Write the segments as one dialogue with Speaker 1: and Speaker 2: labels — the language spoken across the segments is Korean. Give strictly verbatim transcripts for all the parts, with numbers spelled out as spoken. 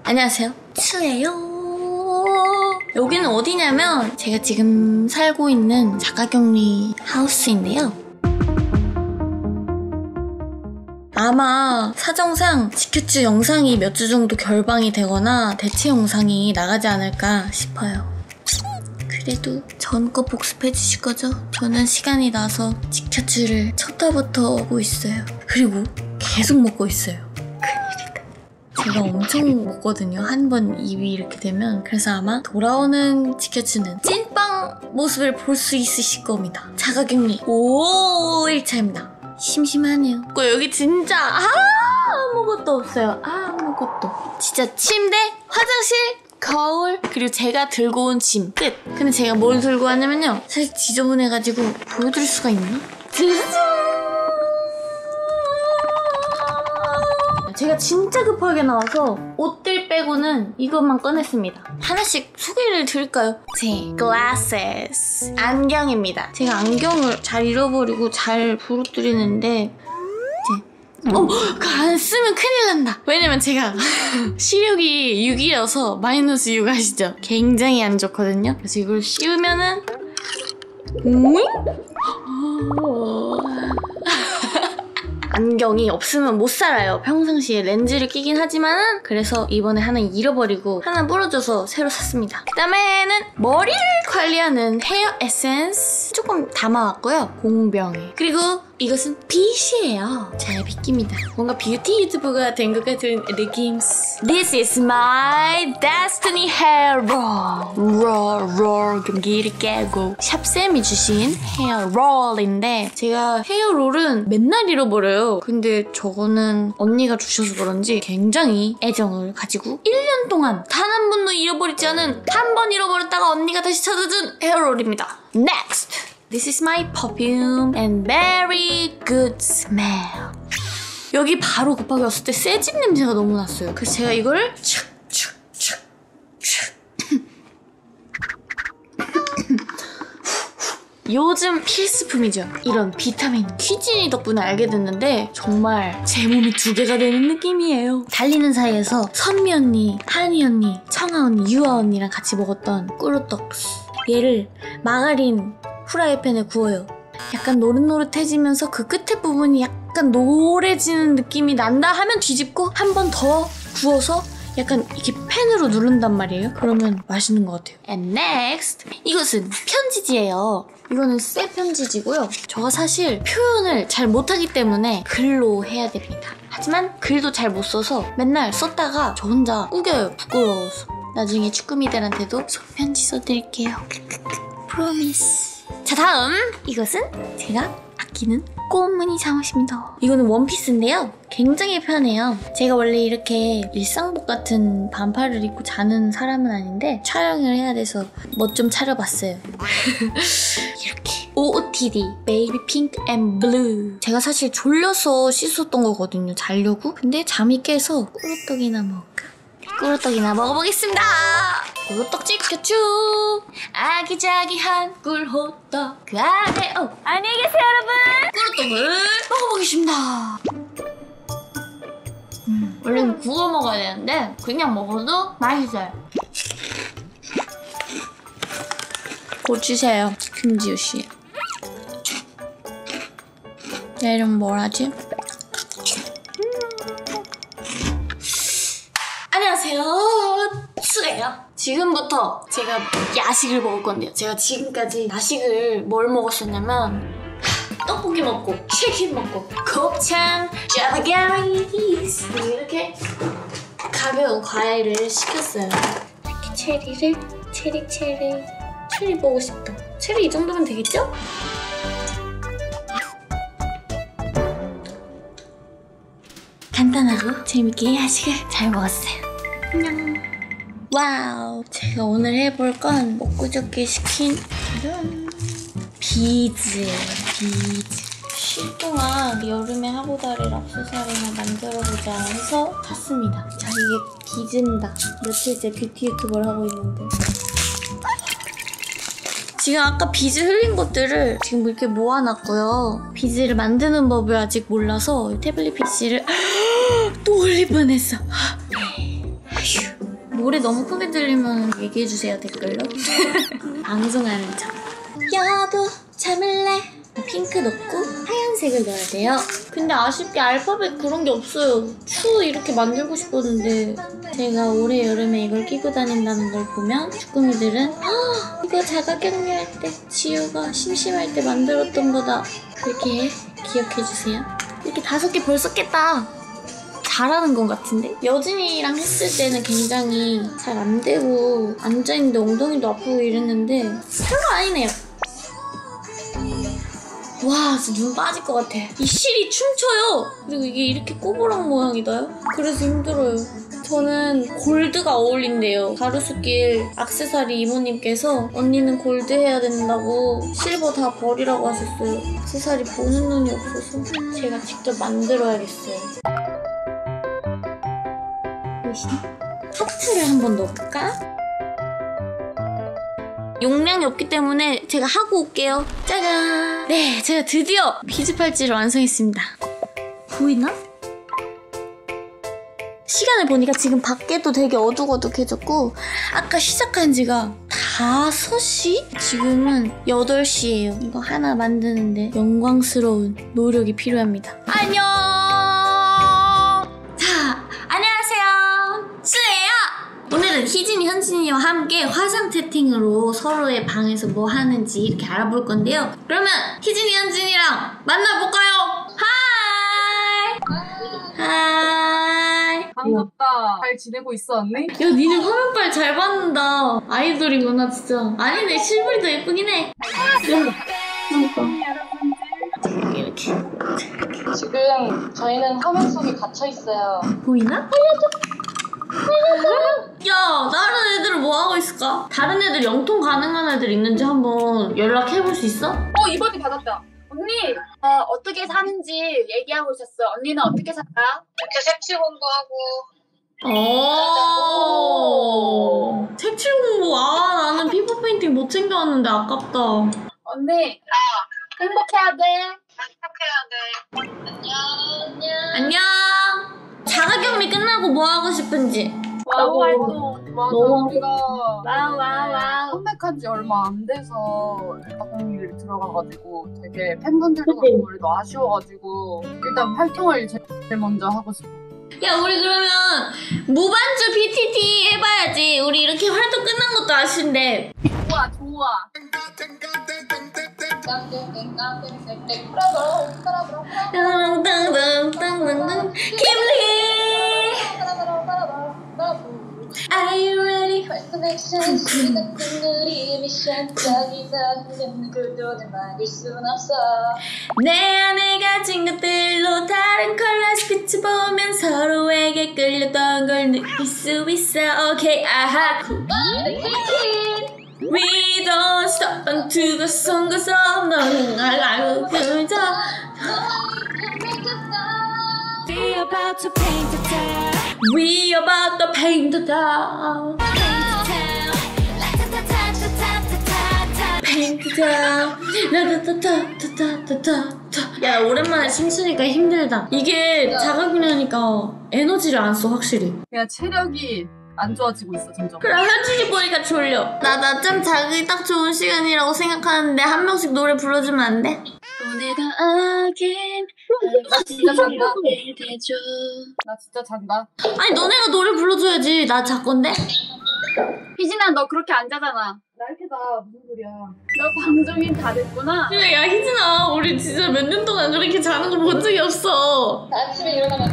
Speaker 1: 안녕하세요, 츠예요. 여기는 어디냐면 제가 지금 살고 있는 자가격리 하우스인데요. 아마 사정상 지큐츠 영상이 몇 주 정도 결방이 되거나 대체 영상이 나가지 않을까 싶어요. 그래도 전 거 복습해 주실 거죠? 저는 시간이 나서 지큐츠를 첫화부터 보고 있어요. 그리고 계속 먹고 있어요. 큰일이다. 제가 엄청 먹거든요. 한 번 입이 이렇게 되면. 그래서 아마 돌아오는 지큐츠는 찐빵 모습을 볼 수 있으실 겁니다. 자가격리 오 일 차입니다. 심심하네요. 여기 진짜 아무것도 없어요. 아무것도. 진짜 침대, 화장실, 거울, 그리고 제가 들고 온 짐 끝. 근데 제가 뭘 들고 왔냐면요, 사실 지저분해가지고 보여드릴 수가 있나? 짜잔! 제가 진짜 급하게 나와서 옷들 빼고는 이것만 꺼냈습니다. 하나씩 소개를 드릴까요? 제 glasses, 안경입니다. 제가 안경을 잘 잃어버리고 잘 부러뜨리는데 어, 그거 안 쓰면 큰일 난다. 왜냐면 제가 시력이 육이어서 마이너스 육 아시죠? 굉장히 안 좋거든요. 그래서 이걸 씌우면은 오잉? 안경이 없으면 못 살아요. 평상시에 렌즈를 끼긴 하지만. 그래서 이번에 하나 잃어버리고 하나 부러져서 새로 샀습니다. 그 다음에는 머리를 관리하는 헤어 에센스 조금 담아왔고요. 공병에. 그리고 이것은 빗이에요. 잘 빗깁니다. 뭔가 뷰티 유튜버가 된 것 같은 느낌. This is my destiny hair roll. roll, roll. 경기를 깨고. 샵쌤이 주신 헤어 롤인데 제가 헤어 롤은 맨날 잃어버려요. 근데 저거는 언니가 주셔서 그런지 굉장히 애정을 가지고 일 년 동안 단 한 번도 잃어버리지 않은, 한 번 잃어버렸다가 언니가 다시 찾아준 헤어롤입니다. Next! This is my perfume and very good smell. 여기 바로 급하게 왔을 때 새집 냄새가 너무 났어요. 그래서 제가 이거를 촥촥촥촥 요즘 필수품이죠. 이런 비타민 퀴즈니 덕분에 알게 됐는데 정말 제 몸이 두 개가 되는 느낌이에요. 달리는 사이에서 선미 언니, 한이 언니, 청아 언니, 유아 언니랑 같이 먹었던 꿀떡스, 얘를 마가린 후라이팬에 구워요. 약간 노릇노릇해지면서 그 끝에 부분이 약간 노래지는 느낌이 난다 하면 뒤집고 한 번 더 구워서 약간 이렇게 팬으로 누른단 말이에요. 그러면 맛있는 것 같아요. And next! 이것은 편지지예요. 이거는 새 편지지고요. 저가 사실 표현을 잘 못하기 때문에 글로 해야 됩니다. 하지만 글도 잘 못 써서 맨날 썼다가 저 혼자 우겨요. 부끄러워서. 나중에 쭈꾸미들한테도 손편지 써드릴게요. Promise. 자, 다음! 이것은 제가 아끼는 꽃무늬 잠옷입니다. 이거는 원피스인데요. 굉장히 편해요. 제가 원래 이렇게 일상복 같은 반팔을 입고 자는 사람은 아닌데 촬영을 해야 돼서 멋 좀 차려봤어요. 이렇게 오오티디 베이비 핑크 앤 블루. 제가 사실 졸려서 씻었던 거거든요, 자려고. 근데 잠이 깨서 꿀떡이나 먹을까? 꿀떡이나 먹어보겠습니다. 꿀떡 지켜주 아기자기한 꿀호떡 그 안에 어 안녕히 계세요 여러분. 꿀떡을 먹어보겠습니다. 음, 원래는 구워 먹어야 되는데 그냥 먹어도 맛있어요. 고치세요, 김지우씨. 얘 이름 뭐라지? 음. 안녕하세요, 츠예요. 지금부터 제가 야식을 먹을 건데요. 제가 지금까지 야식을 뭘 먹었었냐면 떡볶이 먹고 치킨 먹고 곱창 짜파게티 이렇게 가벼운 과일을 시켰어요. 이렇게 체리를 체리 체리 체리 보고 싶다. 체리 이 정도면 되겠죠? 간단하고 재밌게 야식을 잘 먹었어요. 안녕. 와우, 제가 오늘 해볼 건 엊그저께 시킨 비즈예요. 비즈. 쉴 동안 여름에 하고 다닐 액세서리나 만들어보자 해서 샀습니다. 자, 이게 비즈입니다. 며칠째 뷰티 유튜버를 하고 있는데 지금 아까 비즈 흘린 것들을 지금 이렇게 모아놨고요. 비즈를 만드는 법을 아직 몰라서 태블릿 피씨를 또 올릴 뻔했어. 휴. 노래 너무 크게 들리면 얘기해주세요, 댓글로. 방송하는 척. 여도 참을래. 핑크 넣고 하얀색을 넣어야 돼요. 근데 아쉽게 알파벳 그런 게 없어요. 추 이렇게 만들고 싶었는데 제가 올해 여름에 이걸 끼고 다닌다는 걸 보면 주꾸미들은 헉, 이거 자가격리 할 때 지우가 심심할 때 만들었던 거다. 그렇게 기억해주세요. 이렇게 다섯 개 벌써 깼다. 잘하는 것 같은데? 여진이랑 했을 때는 굉장히 잘 안 되고 앉아있는데 엉덩이도 아프고 이랬는데 별로 아니네요. 와, 진짜 눈 빠질 것 같아. 이 실이 춤춰요. 그리고 이게 이렇게 꼬부랑 모양이다요. 그래서 힘들어요. 저는 골드가 어울린대요. 가로수길 액세서리 이모님께서 언니는 골드 해야 된다고 실버 다 버리라고 하셨어요. 액세서리 보는 눈이 없어서 제가 직접 만들어야겠어요. 하트를 한번 넣어볼까? 용량이 없기 때문에 제가 하고 올게요. 짜잔! 네, 제가 드디어 비즈 팔찌를 완성했습니다. 보이나? 시간을 보니까 지금 밖에도 되게 어둑어둑해졌고 아까 시작한 지가 다섯 시? 지금은 여덟 시예요. 이거 하나 만드는데 영광스러운 노력이 필요합니다. 안녕! 자, 안녕하세요. 수예요! 오늘은 희진이, 현진이와 함께 화상 채팅으로 서로의 방에서 뭐 하는지 이렇게 알아볼 건데요. 그러면 희진이, 현진이랑 만나볼까요? 하이! 하이!
Speaker 2: 반갑다. 잘 지내고 있어, 언니?
Speaker 1: 야, 니네 화면빨 잘 받는다. 아이돌이구나, 진짜. 아니네, 실물이 더 예쁘긴 해. 그러니까. 이렇게.
Speaker 2: 지금 저희는 화면 속에 gat혀 있어요.
Speaker 1: 보이나? 야, 다른 애들은 뭐 하고 있을까? 다른 애들 영통 가능한 애들 있는지 한번 연락해볼 수 있어?
Speaker 3: 어, 이번에 받았다. 언니, 어, 어떻게 사는지 얘기하고 있었어. 언니는 어떻게 살아?
Speaker 2: 이렇게 색칠 공부하고.
Speaker 1: 오, 색칠 공부. 아, 나는 피부 페인팅 못 챙겨왔는데 아깝다.
Speaker 3: 언니, 아, 행복해야 돼.
Speaker 2: 행복해야 돼. 안녕.
Speaker 1: 안녕. 자가격리 끝나고 뭐 하고 싶은지.
Speaker 3: 와우 활동.
Speaker 2: 맞아,
Speaker 1: 너무
Speaker 2: 우리가
Speaker 3: 와우, 와우, 와우.
Speaker 2: 컴백한 지 얼마 안 돼서 작업일이 들어가가지고 되게 팬분들도
Speaker 1: 그치?
Speaker 2: 그렇고 우리도 아쉬워가지고 일단 활동을 제일 먼저 하고 싶어.
Speaker 1: 야, 우리 그러면 무반주 비티티 해봐야지. 우리 이렇게 활동 끝난 것도 아쉬운데.
Speaker 3: 좋아, 좋아.
Speaker 1: 땅땅땅땅땅땅 김리. Are you ready? 내 안에 가진 것들로 다른 컬러스 빛을 보면 서로에게 끌렸던 걸 느낄 수 있어. Okay, 아하. We don't stop until the sun goes up. 너는 알고 그저 We about to paint the town. We about to paint the town. Paint the town. 라타타타타타타타. 야, 오랜만에 춤추니까 힘들다. 이게 자가격리하니까 에너지를 안 써, 확실히.
Speaker 2: 그냥 체력이 안 좋아지고 있어, 점점.
Speaker 1: 그래, 현진이 보니까 졸려. 나 낮잠 자기 딱 좋은 시간이라고 생각하는데 한 명씩 노래 불러주면 안 돼? 오늘도 again.
Speaker 2: 나 진짜 잔다. 나 진짜 잔다.
Speaker 1: 아니, 너네가 노래 불러줘야지. 나 자건데?
Speaker 3: 희진아, 너 그렇게 안 자잖아.
Speaker 2: 나 이렇게 다 무슨 소리야.
Speaker 3: 너 방송인 다 됐구나.
Speaker 1: 그래, 야, 희진아. 우리 진짜 몇 년 동안 그렇게 자는 거 본 적이 없어.
Speaker 2: 아침에 일어나면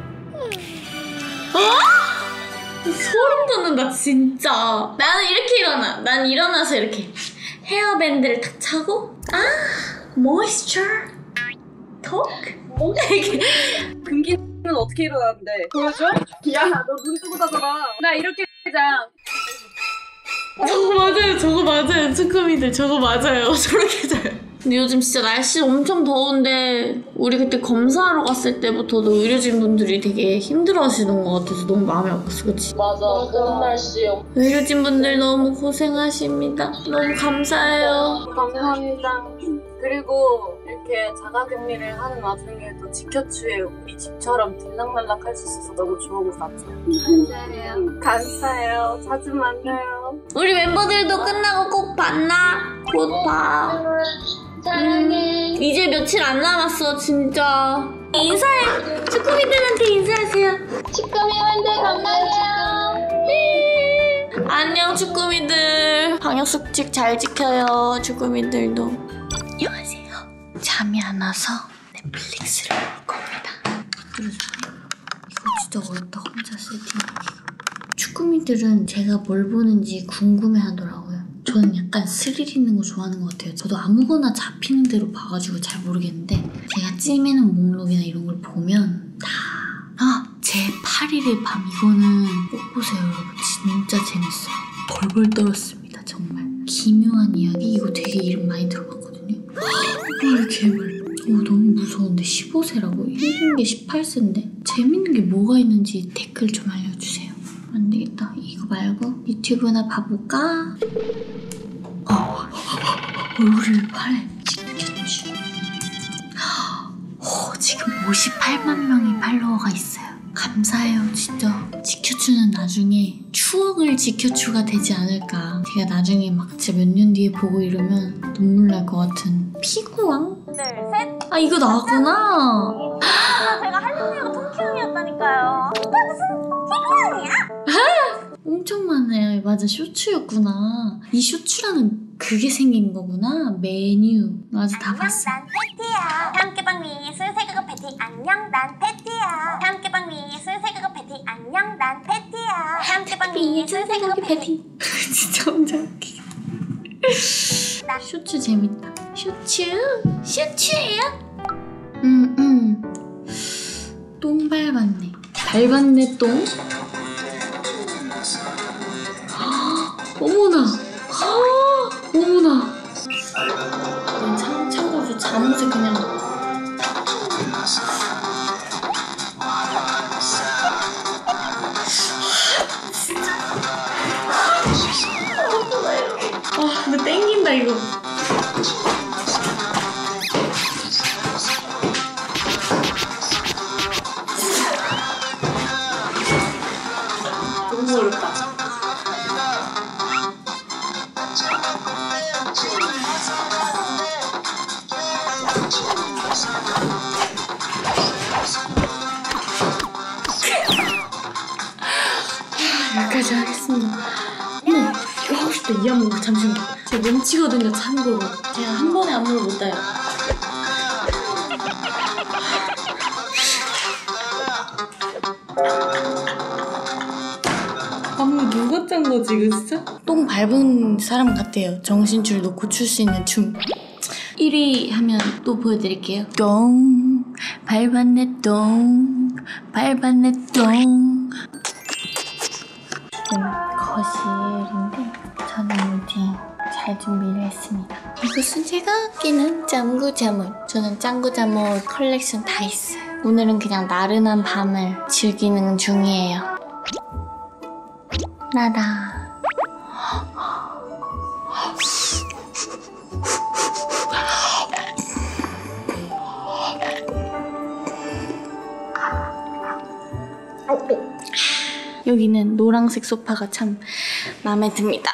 Speaker 1: 어? 소름 돋는다, 진짜. 나는 이렇게 일어나. 난 일어나서 이렇게 헤어밴드를 탁 차고, 아, 모이스처 톡? 뭔가 이렇게.
Speaker 2: 금기는 어떻게 일어나는데?
Speaker 3: 보여줘? 야, 너 눈 뜨고 자잖아. 나 이렇게 자.
Speaker 1: 저거 맞아요, 저거 맞아요. 쭈꾸미들 저거 맞아요. 저렇게 자요. 근데 요즘 진짜 날씨 엄청 더운데 우리 그때 검사하러 갔을 때부터도 의료진 분들이 되게 힘들어하시는 것 같아서 너무 마음이 아팠어, 그치?
Speaker 2: 맞아, 그런 날씨.
Speaker 1: 의료진 분들 너무 고생하십니다. 너무 감사해요.
Speaker 3: 감사합니다. 그리고
Speaker 2: 이렇게 자가격리를 하는 와중에도 지켜주에 우리 집처럼 들락날락 할 수 있어서 너무 좋은 것 같아요.
Speaker 3: 감사해요.
Speaker 2: 감사해요. 자주 만나요.
Speaker 1: 우리 멤버들도 끝나고 꼭 만나. 곧 봐.
Speaker 3: 사랑해.
Speaker 1: 음, 이제 며칠 안 남았어 진짜. 인사해. 쭈꾸미들한테 인사하세요.
Speaker 3: 축구미원들 건강해요.
Speaker 1: 네. 안녕 쭈꾸미들. 방역수칙 잘 지켜요. 쭈꾸미들도. 안녕하세요. 잠이 안 와서 넷플릭스를 볼 겁니다. 들어줄까요? 이거 진짜 어렵다 혼자 세팅하기가. 쭈꾸미들은 제가 뭘 보는지 궁금해하더라고요. 저는 약간 스릴 있는 거 좋아하는 것 같아요. 저도 아무거나 잡히는 대로 봐가지고 잘 모르겠는데 제가 찜해놓은 목록이나 이런 걸 보면 다 아! 제팔 일의 밤 이거는 꼭 보세요 여러분. 진짜 재밌어요. 벌벌 떨었습니다 정말. 기묘한 이야기 이거 되게 이름 많이 들어봤거든요. 헐 괴물. 어, 너무 무서운데 십오 세라고? 힘든 게 십팔 세인데 재밌는 게 뭐가 있는지 댓글 좀 알려주세요. 안 되겠다. 이거 말고 유튜브나 봐볼까? 어, 얼굴을 팔에 지켜주. 어, 지금 오십팔만 명의 팔로워가 있어요. 감사해요 진짜. 지켜주는 나중에 추억을 지켜주가 되지 않을까. 제가 나중에 막 진짜 몇 년 뒤에 보고 이러면 눈물 날 것 같은 피구왕?
Speaker 4: 둘, 셋.
Speaker 1: 아 이거 나왔구나.
Speaker 4: 아, 제가 할머니가 통키형이었다니까요. 이게 무슨 피구형이야?
Speaker 1: 엄청 많아요. 맞아 쇼츠였구나. 이 쇼츠라는 그게 생긴 거구나. 메뉴. 맞아 다 봤어.
Speaker 4: 난 패티야. 함께방 미술 세계관 패티. 안녕 난 패티야. 함께방 미술 세계관 패티. 안녕 난 패티야. 함께방 미술 세계관 패티.
Speaker 1: 진짜 혼자 웃기게.
Speaker 4: 나
Speaker 1: 쇼츠 재밌다. 쇼츠? 쇼츠예요? 음, 음. 똥 밟았네. 밟았네 똥? 어머나! 어머나! 그냥 참, 참고로 잠옷에 그냥 아 근데 땡긴다 이거. 너무 어렵다. 여기까지 하겠습니다. 어머, 이거 하고 싶다. 이 안무 잠시만요. 제가 몸치거든요, 참고로. 제가 한 번에 안무를 못 따요. 안무 누가 짠 거지, 이거 진짜? 똥 밟은 사람 같아요. 정신줄 놓고 출 수 있는 춤. 일 위 하면 또 보여드릴게요. 똥 밟았네 똥 밟았네 똥. 지금 거실인데 저는 어디 잘 준비를 했습니다. 이것은 제가 끼는 짱구 잠옷. 저는 짱구 잠옷 컬렉션 다 있어요. 오늘은 그냥 나른한 밤을 즐기는 중이에요. 나다. 여기는 노란색 소파가 참 마음에 듭니다.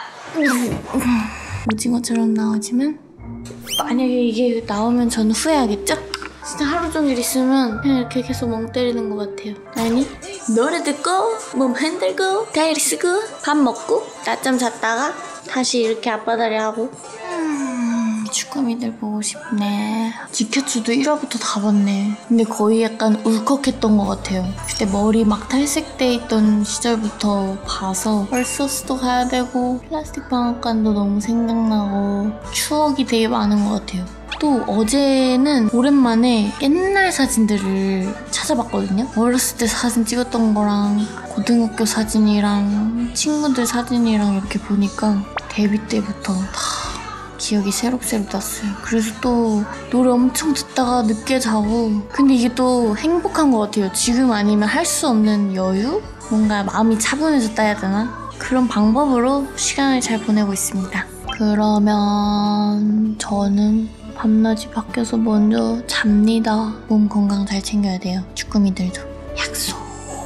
Speaker 1: 오징어처럼 나오지만 만약에 이게 나오면 저는 후회하겠죠? 진짜 하루 종일 있으면 그냥 이렇게 계속 멍 때리는 것 같아요. 아니 노래 듣고 몸 흔들고 다이어리 쓰고 밥 먹고 낮잠 잤다가 다시 이렇게 앞바다리 하고. 음, 쭈꾸미들 보고 싶네. 지켜주도 일 화부터 다 봤네. 근데 거의 약간 울컥했던 것 같아요. 그때 머리 막 탈색돼 있던 시절부터 봐서 벌써스도 가야 되고 플라스틱 방앗간도 너무 생각나고 추억이 되게 많은 것 같아요. 또 어제는 오랜만에 옛날 사진들을 찾아봤거든요. 어렸을 때 사진 찍었던 거랑 고등학교 사진이랑 친구들 사진이랑 이렇게 보니까 데뷔 때부터 다 기억이 새록새록 났어요. 그래서 또 노래 엄청 듣다가 늦게 자고. 근데 이게 또 행복한 것 같아요. 지금 아니면 할 수 없는 여유? 뭔가 마음이 차분해졌다 해야 되나? 그런 방법으로 시간을 잘 보내고 있습니다. 그러면 저는 밤낮이 바뀌어서 먼저 잡니다. 몸 건강 잘 챙겨야 돼요. 주꾸미들도. 약속.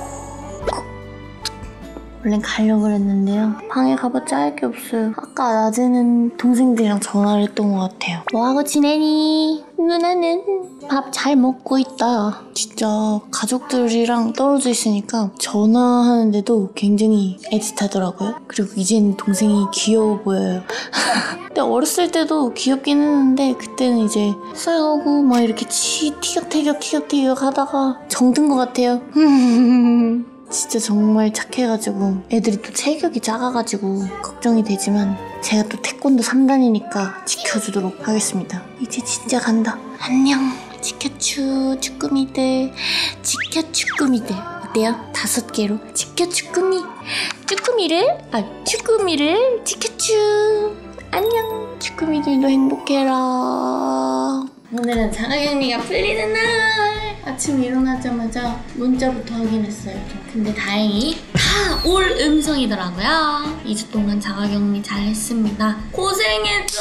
Speaker 1: 원래 가려고 그랬는데요. 방에 가봤자 할 게 없어요. 아까 낮에는 동생들이랑 전화를 했던 것 같아요. 뭐하고 지내니? 누나는 밥 잘 먹고 있다. 진짜 가족들이랑 떨어져 있으니까 전화하는데도 굉장히 애틋하더라고요. 그리고 이젠 동생이 귀여워 보여요. 근데 어렸을 때도 귀엽긴 했는데 그때는 이제 싸우고 막 이렇게 치, 티격태격 티격태격 하다가 정든 것 같아요. 진짜 정말 착해가지고 애들이 또 체격이 작아가지고 걱정이 되지만 제가 또 태권도 삼 단이니까 지켜주도록 하겠습니다. 이제 진짜 간다. 안녕 지켜주 쭈꾸미들. 지켜쭈꾸미들 어때요? 다섯 개로 지켜쭈꾸미. 쭈꾸미를 아 쭈꾸미를 지켜주. 안녕 쭈꾸미들도 행복해라. 오늘은 자가격리가 풀리는 날. 아침 일어나자마자 문자부터 확인했어요. 근데 다행히 다 올 음성이더라고요. 이 주 동안 자가격리 잘 했습니다. 고생했어.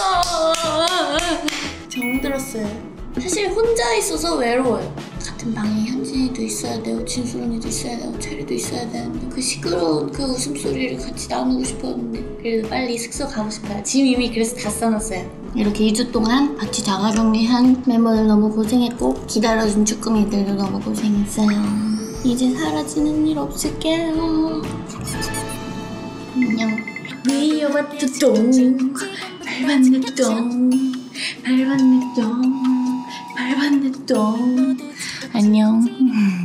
Speaker 1: 정들었어요. 사실 혼자 있어서 외로워요. 같은 방에 현진이도 있어야 돼요. 진수 언니도 있어야 되고 체리도 있어야 되는데 그 시끄러운 그 웃음소리를 같이 나누고 싶었는데 그래도 빨리 숙소 가고 싶어요. 짐 이미 그래서 다 써놨어요. 이렇게 이 주 동안 같이 자가격리한 멤버들 너무 고생했고 기다려준 쭈꾸미들도 너무 고생했어요. 이제 사라지는 일 없을게요. 안녕. 위여봤다 똥 밟았네 똥 밟았네 똥 밟았네 똥 안녕.